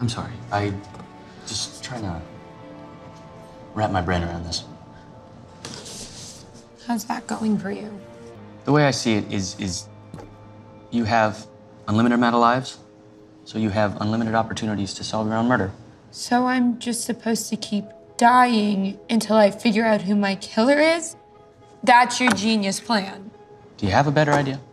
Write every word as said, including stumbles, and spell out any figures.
I'm sorry. I just trying to wrap my brain around this. How's that going for you? The way I see it is, is you have unlimited amount of lives, so you have unlimited opportunities to solve your own murder. So I'm just supposed to keep dying until I figure out who my killer is? That's your genius plan. Do you have a better idea?